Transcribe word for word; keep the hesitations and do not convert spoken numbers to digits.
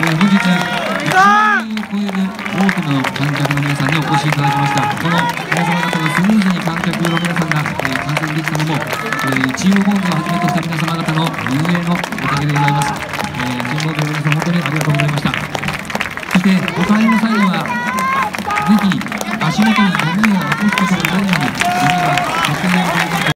本日いちまん人を超える多くの観客の皆さんにお越しいただきました。この皆様方のスムーズに観客の皆さんが、えー、観戦できたのも、えー、チームボールをはじめとした皆様方の運営のおかげでございます。えー、チームボールの皆さん本当にありがとうございました。そしてお帰りの際にはぜひ足元にゴミを残すことがないように、ゴミはとっても